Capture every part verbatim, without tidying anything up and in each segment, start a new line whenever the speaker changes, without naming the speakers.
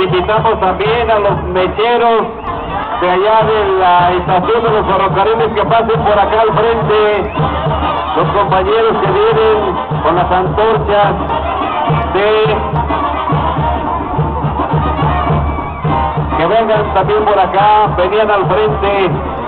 invitamos también a los mecheros de allá de la estación de los ferrocarriles que pasen por acá al frente, los compañeros que vienen con las antorchas de que vengan también por acá, venían al frente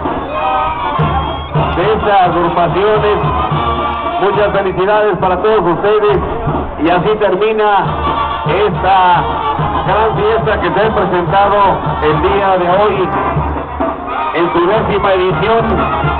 de estas agrupaciones. Muchas felicidades para todos ustedes y así termina esta gran fiesta que se ha presentado el día de hoy en su décima edición.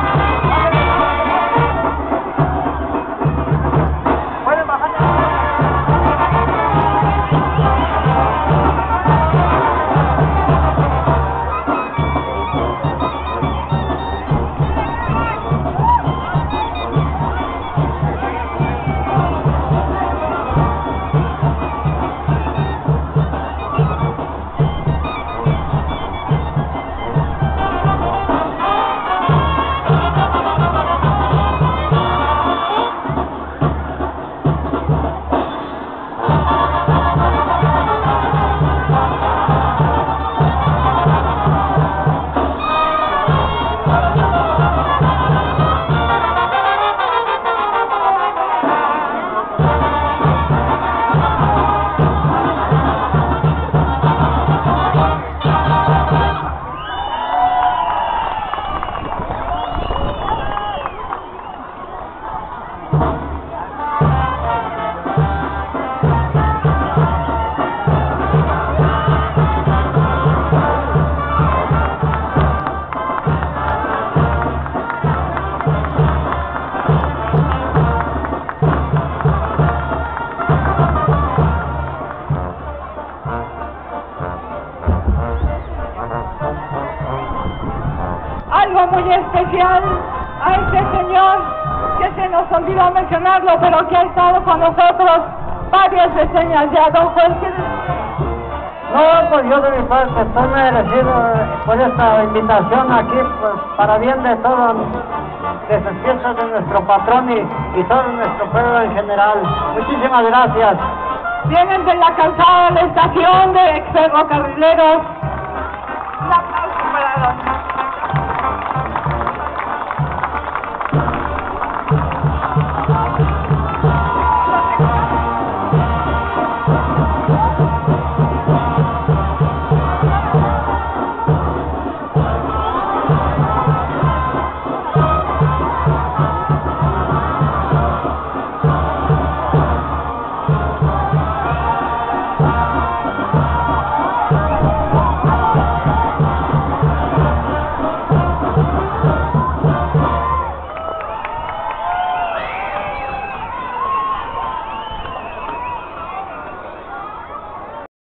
Algo muy especial a este señor que se nos olvidó mencionarlo, pero que ha estado con nosotros varias reseñas ya, don Jorge.
No, pues yo de mi parte estoy muy agradecido por esta invitación aquí, pues, para bien de todas las fiestas de nuestro patrón y, y todo nuestro pueblo en general. Muchísimas gracias.
Vienen de la calzada de la estación de ex ferrocarrileros. Un aplauso para los